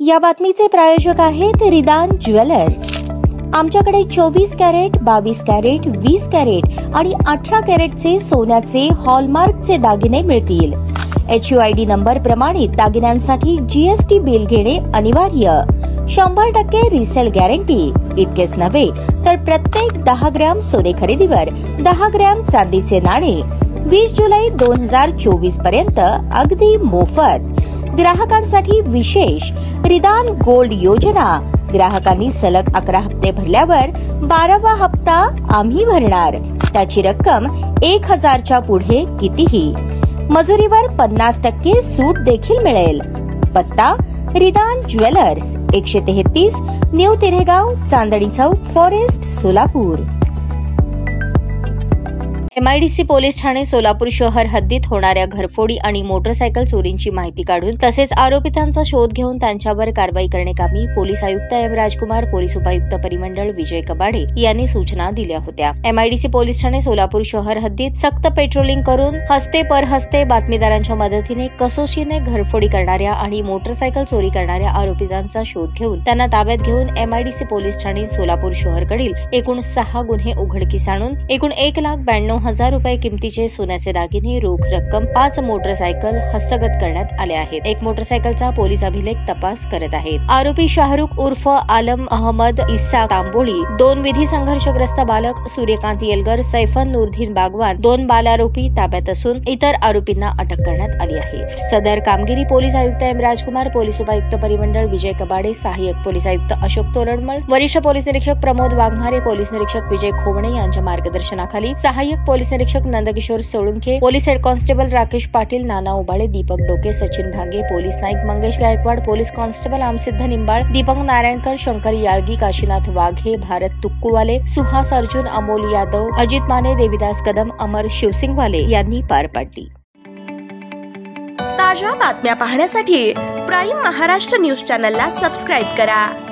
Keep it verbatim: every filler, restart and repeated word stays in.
या बातमीचे प्रायोजक आहेत रिदान ज्वेलर्स। आमच्याकडे चोवीस कॅरेट, बावीस कॅरेट, वीस कॅरेट आणि अठरा कॅरेटचे सोन्याचे हॉलमार्कचे दागिने मिळतील। H U I D number प्रमाणित दागिन्यांसाठी जीएसटी बिल घेणे अनिवार्य। शंभर टक्के रिसेल गॅरंटी। इतकेच नव्हे तर प्रत्येक दहा ग्रॅम सोने खरेदीवर दहा ग्रॅम चांदीचे नाणे वीस जुलै दोन हजार चोवीस पर्यंत अगदी मोफत। ग्राहकांसाठी विशेष रिदान गोल्ड योजना। ग्राहकांनी सलग अकरा हप्ते भरल्यावर बारावा हप्ता आम्ही भरणार। त्याची रक्कम एक हजारच्या पुढे कितीही। मजुरीवर पन्नास टक्के सूट देखील मिळेल। पत्ता रिदान ज्वेलर्स, एकशे तेहतीस new Tiregaon, Chandni Chowk, forest, Solapur. MIDC police ठाणे सोलापूर शहर हद्दीत होणाऱ्या घरफोडी आणि मोटरसायकल चोरींची माहिती काढून तसेच आरोपितांचा शोध घेऊन त्यांच्यावर कारवाई करण्याकामी पोलीस आयुक्त एम राजकुमार, पोलीस उपायुक्त परिमंडळ विजय कबाडे यांनी सूचना दिल्या होत्या। एमआयडीसी पोलीस ठाणे सोलापूर शहर हद्दीत सक्त पेट्रोलिंग करून हस्ते पर हस्ते बातमीदारांच्या मदतीने कसोशीने घरफोडी करणाऱ्या आणि मोटरसायकल चोरी करणाऱ्या आरोपितांचा शोध घेऊन त्यांना ताब्यात घेऊन एमआयडीसी पोलीस ठाणे सोलापूर शहरकडील एकूण सहा गुन्हे उघडकीस आणून एकूण एक लाख ब्याण्णव हजार रुपये किमतीचे सोन्याचे दागिने, रोख रक्कम, पाच मोटरसायकल हस्तगत करण्यात आले आहेत। एक मोटरसायकलचा पोलीस अभिलेख तपास करत आहेत। आरोपी शाहरुख उर्फ आलम अहमद इस्सा तांबोळी, दोन विधी संघर्षग्रस्त बालक सूर्यकांत येलगर, सैफन नूरदीन बागवान, दोन बालारोपी ताब्यात असून इतर आरोपींना अटक करण्यात आली आहे। सदर कामगिरी पोलीस आयुक्त एम राजकुमार, पोलीस उपायुक्त परिमंडळ विजय कबाडे, सहाय्यक पोलीस आयुक्त अशोक तोरडमल, वरिष्ठ पोलीस निरीक्षक प्रमोद वाघमारे, पोलीस निरीक्षक विजय खोमणे यांच्या मार्गदर्शनाखाली सहाय्यक पोलीस निरीक्षक Nandkishor Solunkhe, police head constable Rakesh Patil, Nana Ubale, Deepak Doke, Sachin Bhange, police naik Mangesh Gaikwad, police constable Amsiddha Nimbal, Deepak Narayankar, Shankar Yalgi, Kashinath Waghe, Bharat Tukkuwale, Suhas Arjun, Amol Yadav, Ajit Mane, Devidas Kadam, Amar Shivsingwale यांनी पार पाडली। ताज्या बातम्या पाहण्यासाठी प्राईम महाराष्ट्र न्यूज चॅनलला सबस्क्राईब करा।